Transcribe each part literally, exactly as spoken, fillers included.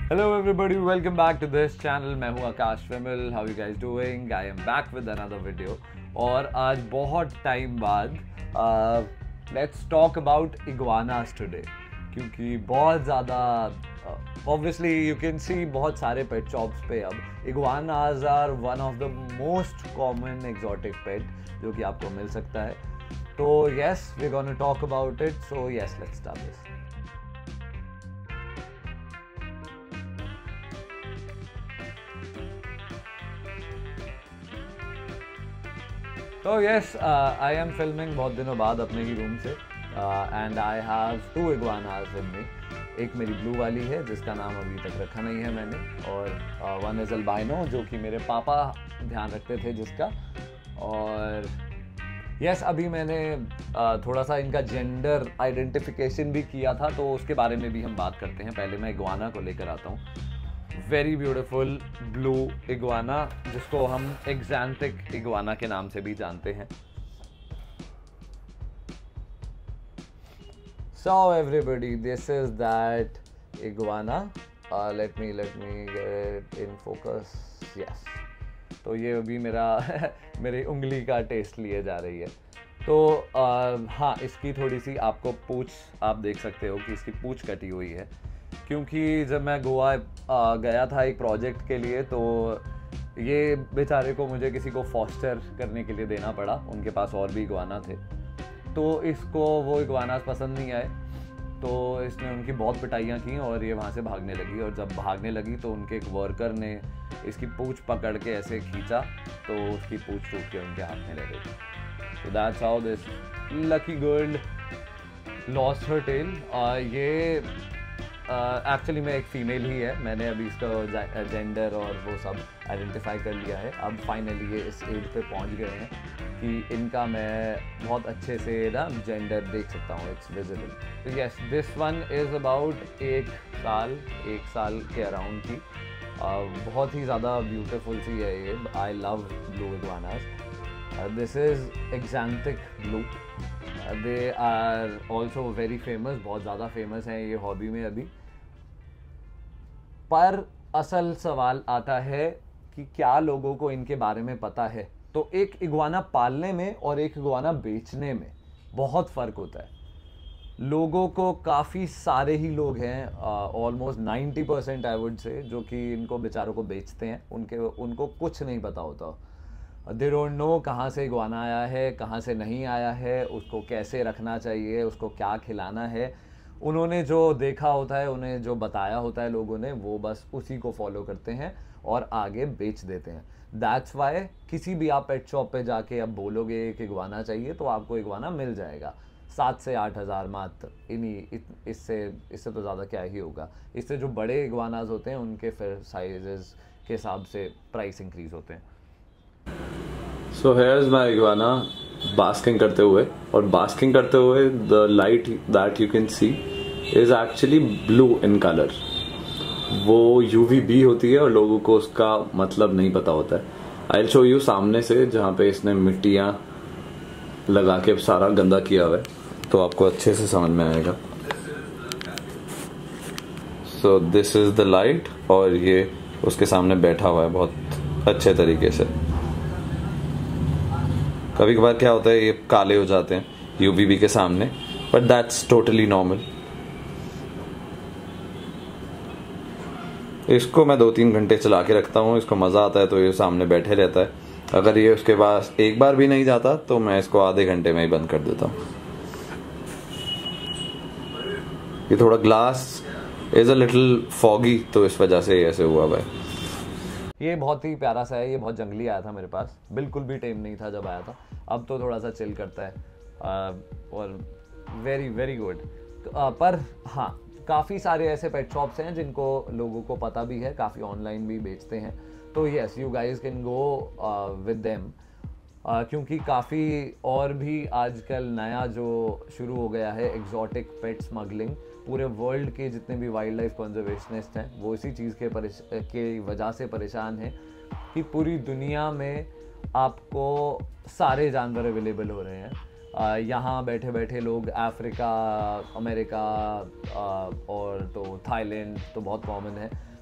Hello everybody, welcome back to this channel. मैं हूँ आकाश विमल. How you guys doing? I am back with another video. और आज बहुत time बाद let's talk about iguanas today. क्योंकि बहुत ज़्यादा obviously you can see बहुत सारे pet shops पे अब iguanas are one of the most common exotic pet जो कि आपको मिल सकता है. तो yes, we're gonna talk about it. So yes, let's start this. तो यस आई एम फिल्मिंग बहुत दिनों बाद अपने ही रूम से and I have two iguanas with me. एक मेरी ब्लू वाली है जिसका नाम अभी तक रखा नहीं है मैंने, और वन इज अल्बाइनो जो कि मेरे पापा ध्यान रखते थे जिसका. और यस yes, अभी मैंने uh, थोड़ा सा इनका जेंडर आइडेंटिफिकेशन भी किया था, तो उसके बारे में भी हम बात करते हैं. पहले मैं इग्वाना को लेकर आता हूँ. वेरी ब्यूटिफुल ब्लू इग्वाना जिसको हम एक्जेंटिक इग्वाना के नाम से भी जानते हैं. So everybody, this is that iguana. Let me let me get in focus. Yes, तो ये अभी मेरा मेरी उंगली का टेस्ट लिए जा रही है. तो uh, हाँ, इसकी थोड़ी सी आपको पूंछ आप देख सकते हो कि इसकी पूंछ कटी हुई है, क्योंकि जब मैं गोवा आ, गया था एक प्रोजेक्ट के लिए, तो ये बेचारे को मुझे किसी को फॉस्टर करने के लिए देना पड़ा. उनके पास और भी इग्वाना थे, तो इसको वो इग्वानास पसंद नहीं आए, तो इसने उनकी बहुत पिटाइयाँ की और ये वहाँ से भागने लगी. और जब भागने लगी तो उनके एक वर्कर ने इसकी पूँछ पकड़ के ऐसे खींचा, तो उसकी पूँछ टूट के उनके हाथ में रह गई. So that's how this lucky girl lost her tail. ये एक्चुअली uh, मैं एक फ़ीमेल ही है. मैंने अभी इसका जेंडर और वो सब आइडेंटिफाई कर लिया है. अब फाइनली ये इस एज पे पहुंच गए हैं कि इनका मैं बहुत अच्छे से ना जेंडर देख सकता हूँ. It's visible. तो yes, this one is about एक साल एक साल के अराउंड की. uh, बहुत ही ज़्यादा ब्यूटीफुल सी है ये. I love blue iguanas. This is exotic blue. They are also very famous. बहुत ज़्यादा फेमस हैं ये हॉबी में अभी. पर असल सवाल आता है कि क्या लोगों को इनके बारे में पता है. तो एक इग्वाना पालने में और एक इग्वाना बेचने में बहुत फ़र्क होता है. लोगों को काफ़ी सारे ही लोग हैं, almost ninety percent I would say, जो कि इनको बेचारों को बेचते हैं. उनके उनको कुछ नहीं पता होता. दे डोंट नो कहाँ से इग्वाना आया है, कहाँ से नहीं आया है, उसको कैसे रखना चाहिए, उसको क्या खिलाना है. उन्होंने जो देखा होता है, उन्हें जो बताया होता है लोगों ने, वो बस उसी को फॉलो करते हैं और आगे बेच देते हैं. दैट्स वाई किसी भी आप पेट शॉप पे जाके अब बोलोगे कि इग्वाना चाहिए तो आपको इग्वाना मिल जाएगा. सात से आठ हज़ार मात्र. इन्हीं इससे इससे तो ज़्यादा क्या ही होगा. इससे जो बड़े इग्वानाज होते हैं उनके फिर साइजेस के हिसाब से प्राइस इंक्रीज होते हैं. So here's my iguana basking करते हुए, और बास्किंग करते हुए the light that you can see is actually blue in colour. वो यूवीबी होती है और लोगों को उसका मतलब नहीं पता होता है. आई विल शो यू सामने से, जहाँ पे इसने मिट्टियाँ लगा के सारा गंदा किया हुआ है, तो आपको अच्छे से समझ में आएगा. So this is the light, और ये उसके सामने बैठा हुआ है बहुत अच्छे तरीके से. कभी कभार क्या होता है, ये काले हो जाते हैं यूवीबी के सामने, बट दैट्स टोटली नॉर्मल. इसको मैं दो तीन घंटे चला के रखता हूँ. इसको मज़ा आता है तो ये सामने बैठे रहता है. अगर ये उसके पास एक बार भी नहीं जाता तो मैं इसको आधे घंटे में ही बंद कर देता हूँ. ये थोड़ा glass is a little foggy, तो इस वजह से ऐसे हुआ भाई. ये बहुत ही प्यारा सा है. ये बहुत जंगली आया था मेरे पास, बिल्कुल भी टेम नहीं था जब आया था. अब तो थोड़ा सा चिल करता है और वेरी वेरी गुड. पर हाँ, काफ़ी सारे ऐसे पेट शॉप्स हैं जिनको लोगों को पता भी है, काफ़ी ऑनलाइन भी बेचते हैं. तो yes, you guys can go with them, क्योंकि काफ़ी और भी आजकल नया जो शुरू हो गया है एग्जॉटिक पेट स्मगलिंग. पूरे वर्ल्ड के जितने भी वाइल्ड लाइफ कंजर्वेशनिस्ट हैं वो इसी चीज़ के परेश के वजह से परेशान हैं कि पूरी दुनिया में आपको सारे जानवर अवेलेबल हो रहे हैं. यहाँ बैठे बैठे लोग अफ्रीका, अमेरिका और तो थाईलैंड तो बहुत कॉमन है,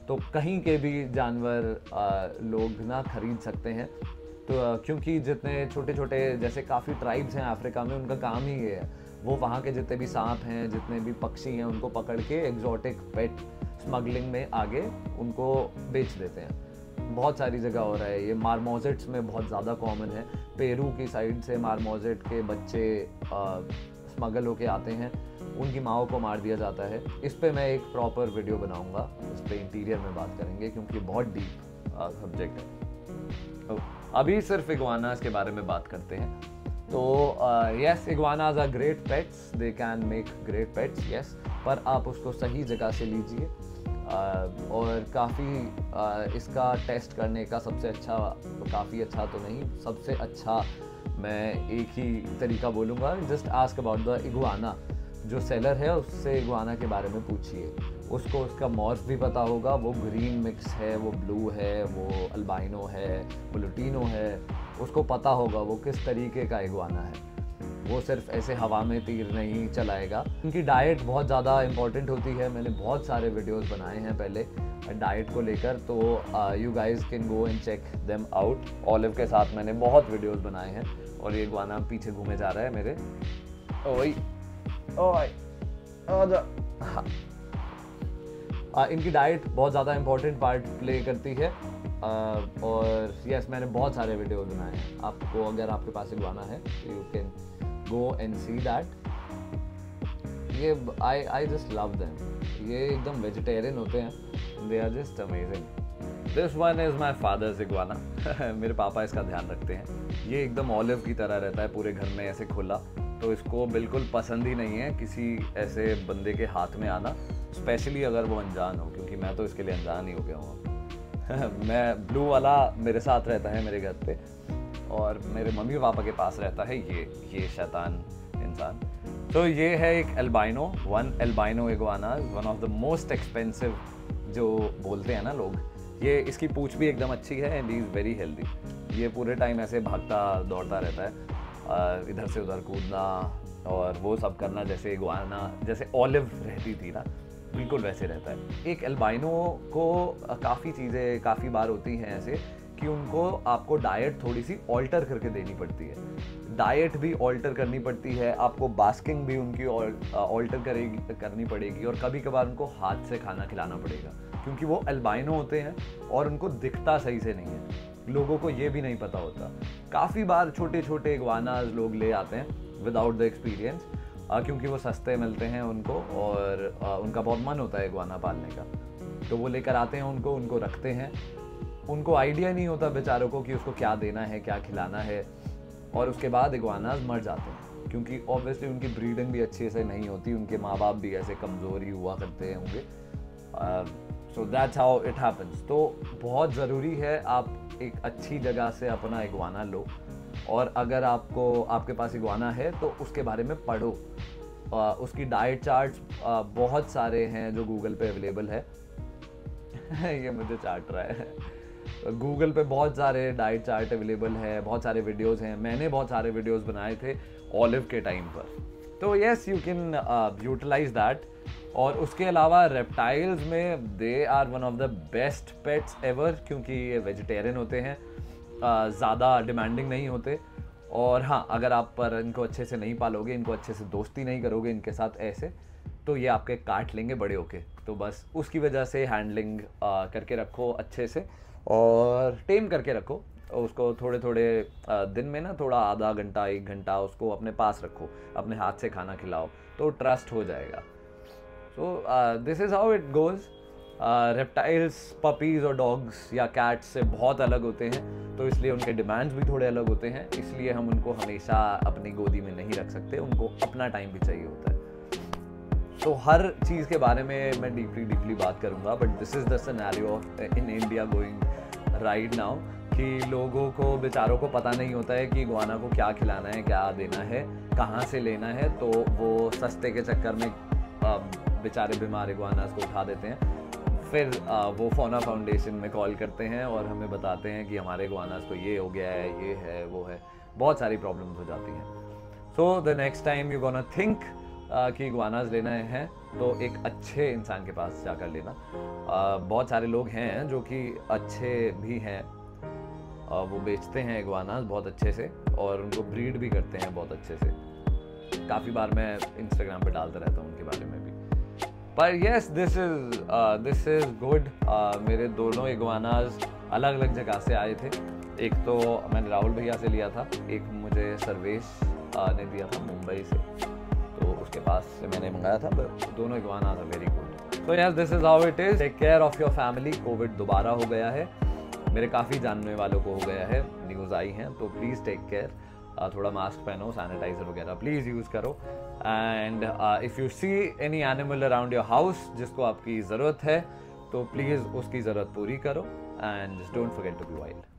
तो कहीं के भी जानवर आ, लोग ना खरीद सकते हैं। तो आ, क्योंकि जितने छोटे छोटे जैसे काफ़ी ट्राइब्स हैं अफ्रीका में, उनका काम ही ये है, वो वहाँ के जितने भी सांप हैं, जितने भी पक्षी हैं, उनको पकड़ के एग्जॉटिक पेट स्मगलिंग में आगे उनको बेच देते हैं। बहुत सारी जगह हो रहा है ये, मार्मोजेट्स में बहुत ज़्यादा कॉमन है। पेरू की साइड से मार्मोजेट के बच्चे स्मगल होके आते हैं, उनकी माओ को मार दिया जाता है। इस पे मैं एक प्रॉपर वीडियो बनाऊंगा, इस पे इंटीरियर में बात करेंगे क्योंकि बहुत डीप सब्जेक्ट है। तो अभी सिर्फ इग्वानास के बारे में बात करते हैं। तो yes, iguanas are great pets, they can make great pets, yes, पर आप उसको सही जगह से लीजिए। uh, और काफ़ी uh, इसका टेस्ट करने का सबसे अच्छा, काफ़ी अच्छा तो नहीं, सबसे अच्छा मैं एक ही तरीका बोलूँगा, just ask about the iguana. जो सेलर है उससे इग्वाना के बारे में पूछिए, उसको उसका मॉर्फ भी पता होगा, वो ग्रीन मिक्स है, वो ब्लू है, वो अल्बाइनो है, वो लुटीनो है, उसको पता होगा वो किस तरीके का इग्वाना है। वो सिर्फ ऐसे हवा में तीर नहीं चलाएगा। उनकी डाइट बहुत ज़्यादा इम्पॉर्टेंट होती है। मैंने बहुत सारे वीडियोस बनाए हैं पहले डाइट को लेकर, तो you guys can go and check them out. Olive के साथ मैंने बहुत वीडियोस बनाए हैं और ये इग्वाना पीछे घूमे जा रहा है मेरे। ओए ओए आजा। हाँ, आ, इनकी डाइट बहुत ज़्यादा इम्पोर्टेंट पार्ट प्ले करती है। आ, और यस, मैंने बहुत सारे वीडियो बनाए हैं। आपको अगर आपके पास इग्वाना है you can go and see that. ये I I just love them. ये एकदम वेजिटेरियन होते हैं, they are just amazing. This one is my father's iguana. मेरे पापा इसका ध्यान रखते हैं। ये एकदम ऑलिव की तरह रहता है पूरे घर में ऐसे खुला, तो इसको बिल्कुल पसंद ही नहीं है किसी ऐसे बंदे के हाथ में आना, स्पेशली अगर वो अनजान हो, क्योंकि मैं तो इसके लिए अनजान ही हो गया हूँ। मैं ब्लू वाला मेरे साथ रहता है मेरे घर पे, और मेरे मम्मी पापा के पास रहता है ये ये शैतान इंसान। तो ये है एक albino, one albino iguana, one of the most expensive जो बोलते हैं ना लोग। ये इसकी पूंछ भी एकदम अच्छी है and he is very healthy. ये पूरे टाइम ऐसे भागता दौड़ता रहता है, इधर से उधर कूदना और वो सब करना, जैसे इग्वाना, जैसे ऑलिव रहती थी ना, बिल्कुल वैसे रहता है। एक एल्बाइनो को काफ़ी चीज़ें काफ़ी बार होती हैं ऐसे कि उनको आपको डाइट थोड़ी सी ऑल्टर करके देनी पड़ती है। डाइट भी ऑल्टर करनी पड़ती है, आपको बास्किंग भी उनकी ऑल्टर करेगी करनी पड़ेगी, और कभी कभार उनको हाथ से खाना खिलाना पड़ेगा, क्योंकि वो एल्बाइनो होते हैं और उनको दिखता सही से नहीं है। लोगों को ये भी नहीं पता होता। काफ़ी बार छोटे छोटे इग्वानास लोग ले आते हैं विदाउट द एक्सपीरियंस, क्योंकि वो सस्ते मिलते हैं उनको, और आ, उनका बहुत मन होता है इग्वाना पालने का, तो वो लेकर आते हैं उनको उनको रखते हैं। उनको आइडिया नहीं होता बेचारों को कि उसको क्या देना है, क्या खिलाना है, और उसके बाद इग्वानास मर जाते हैं, क्योंकि ऑब्वियसली उनकी ब्रीडिंग भी अच्छे से नहीं होती, उनके माँ बाप भी ऐसे कमज़ोर ही हुआ करते होंगे। So that's how it happens. तो बहुत ज़रूरी है आप एक अच्छी जगह से अपना इग्वाना लो, और अगर आपको आपके पास इग्वाना है तो उसके बारे में पढ़ो। आ, उसकी डाइट चार्ट्स बहुत सारे हैं जो गूगल पे अवेलेबल है। ये मुझे चाट रहा है। गूगल पे बहुत सारे डाइट चार्ट अवेलेबल है, बहुत सारे वीडियोस हैं। मैंने बहुत सारे वीडियोस बनाए थे ऑलिव के टाइम पर, तो yes you can utilise that. और उसके अलावा रेप्टाइल्स में they are one of the best pets ever, क्योंकि ये वेजिटेरियन होते हैं, ज़्यादा डिमांडिंग नहीं होते। और हाँ, अगर आप पर इनको अच्छे से नहीं पालोगे, इनको अच्छे से दोस्ती नहीं करोगे इनके साथ ऐसे, तो ये आपके काट लेंगे बड़े होके। तो बस उसकी वजह से हैंडलिंग करके रखो अच्छे से, और टेम करके रखो उसको। थोड़े थोड़े दिन में ना थोड़ा आधा घंटा एक घंटा उसको अपने पास रखो, अपने हाथ से खाना खिलाओ, तो ट्रस्ट हो जाएगा। So this is how it goes. Reptiles puppies और डॉग्स या कैट्स से बहुत अलग होते हैं, तो इसलिए उनके डिमांड्स भी थोड़े अलग होते हैं, इसलिए हम उनको हमेशा अपनी गोदी में नहीं रख सकते, उनको अपना टाइम भी चाहिए होता है। तो हर चीज़ के बारे में मैं डीपली डीपली बात करूँगा, but this is the scenario in India going right now, कि लोगों को बेचारों को पता नहीं होता है कि इग्वाना को क्या खिलाना है, क्या देना है, कहाँ से लेना है, तो वो सस्ते के चक्कर में बेचारे बीमार इग्वानास को उठा देते हैं। फिर आ, वो फौना फाउंडेशन में कॉल करते हैं और हमें बताते हैं कि हमारे इग्वानास को ये हो गया है, ये है, वो है, बहुत सारी प्रॉब्लम्स हो जाती हैं। So the next time you gonna think कि इग्वानाज लेना है तो एक अच्छे इंसान के पास जाकर लेना। आ, बहुत सारे लोग हैं जो कि अच्छे भी हैं, आ, वो बेचते हैं इग्वानाज बहुत अच्छे से और उनको ब्रीड भी करते हैं बहुत अच्छे से। काफ़ी बार मैं इंस्टाग्राम पे डालता रहता हूँ उनके बारे में भी। पर yes, this is this is good. मेरे दोनों इग्वानाज अलग अलग जगह से आए थे। एक तो मैंने राहुल भैया से लिया था, एक मुझे सर्वेश ने दिया था मुंबई से, तो उसके पास से मैंने मंगाया था। दोनों इग्वानाज आर वेरी गुड। तो yes, this is how it is. Take care of your family. Covid दोबारा हो गया है, मेरे काफ़ी जानने वालों को हो गया है, न्यूज़ आई हैं, तो प्लीज़ टेक केयर। थोड़ा मास्क पहनो, सैनिटाइजर वगैरह प्लीज़ यूज़ करो। And if you see any animal around your house जिसको आपकी ज़रूरत है, तो प्लीज़ उसकी ज़रूरत पूरी करो। And just don't forget to be wild.